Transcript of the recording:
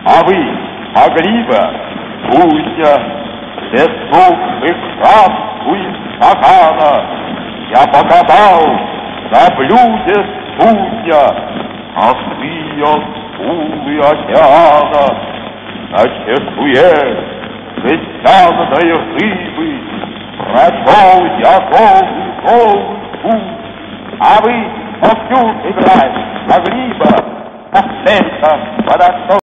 А вы могли бы, Кузя, бездушных шапку из стакана я покатал на блюде судья, косые скулы океана, на чешуе жестяной рыбы прочел я голый путь. А вы, вовсю играть, могли бы, последка подошел.